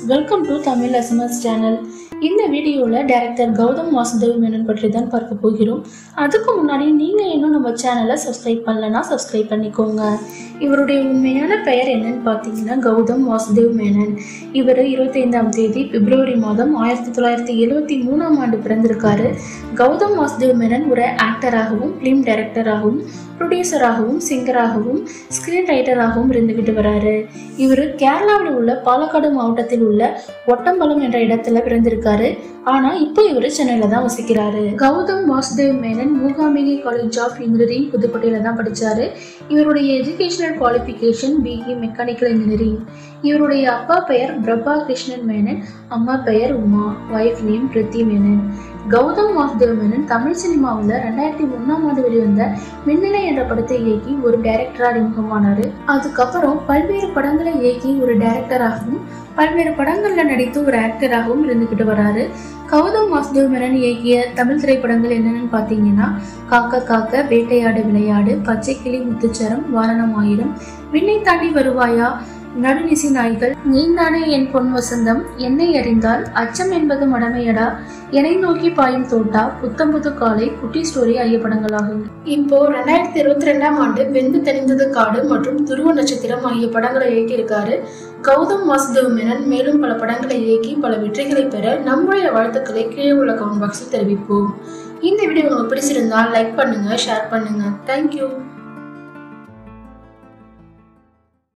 Welcome to Tamil SMS channel. இந்த வீடியோவில் director Gautham Vasudev Menon பற்றி தான் பார்க்க போகிறோம். அதுக்கு முன்னாடி நீங்கள் இன்னும் நம்ம சேனலை சப்ஸ்கிரைப் பண்ணலன்னா சப்ஸ்கிரைப் பண்ணிக்கோங்க. இவருடைய உண்மையான பெயர் என்னன்னு பார்த்தீங்கன்னா கௌதம் வாசுதேவ் மேனன். இவர் 25ஆம் தேதி பிப்ரவரி மாதம் 1973ஆம் ஆண்டு பிறந்திருக்காரு. கௌதம் வாசுதேவ் மேனன் ஒரு ஆக்டராகவும் ஃபிலிம் டைரக்டராகவும் ப்ரொடியூசராகவும் சிங்கராகவும் ஸ்கிரீன் ரைட்டராகவும் இருந்துகிட்டு வராரு. இவர் கேரளாவில் உள்ள பாலக்காடு மாவட்டத்தில் உள்ள ஒட்டம்பலம் என்ற இடத்துல பிறந்திருக்காரு. ஆனா இப்போ இவர் சென்னையில தான் வசிக்கிறாரு. Gautham Vasudev Menon Mookambigai college of engineering புதுக்கோட்டையில தான் படிச்சாரு. இவருடைய educational qualification BE mechanical engineering. இவருடைய அப்பா பெயர் பிரபா கிருஷ்ணன் மேனன், அம்மா பெயர் உமா, வைஃப் நேம் பிரித்தி மேனன். கௌதம் வாசுதேவ் மேனன் தமிழ் சினிமாவில் 2001ஆம் ஆண்டு வெளிவந்த மின்னலை என்ற படத்தை இயக்கி ஒரு டைரக்டரா அறிமுகமானாரு. அதுக்கப்புறம் பல்வேறு படங்களை இயக்கி ஒரு டைரக்டராகவும் பல்வேறு படங்கள்ல நடித்து ஒரு ஆக்டராகவும் இருந்துகிட்டு வராரு. கௌதம் வாசுதேவ் மேனன் இயக்கிய தமிழ் திரைப்படங்கள் என்னென்னு பார்த்தீங்கன்னா காக்க காக்க, வேட்டையாடு விளையாடு, பச்சை கிளி முத்துச்சரம், வாரணம் ஆயிரம், விண்ணை தாண்டி வருவாயா, நடுநிசி நாய்கள், நீந்தானே என் பொன் வசந்தம், என்னை அறிந்தால், அச்சம் என்பது மடமையடா, என்னை நோக்கி பாயும் தோட்டா, புத்தம் புது காலை, குட்டி ஸ்டோரி ஆகிய படங்களாகும். இப்போ 2022ஆம் ஆண்டு வெந்து தெரிந்தது காடு மற்றும் துருவ நட்சத்திரம் ஆகிய படங்களை இயக்கியிருக்காரு. கௌதம் வாசுதேவ் மேனன் மேலும் பல படங்களை இயக்கி பல வெற்றிகளை பெற நம்முடைய வாழ்த்துக்களை கீழே உள்ள கமெண்ட் பாக்ஸில் தெரிவிப்போம். இந்த வீடியோ உங்களுக்கு பிடிச்சிருந்தால் லைக் பண்ணுங்க, ஷேர் பண்ணுங்க. தேங்க்யூ.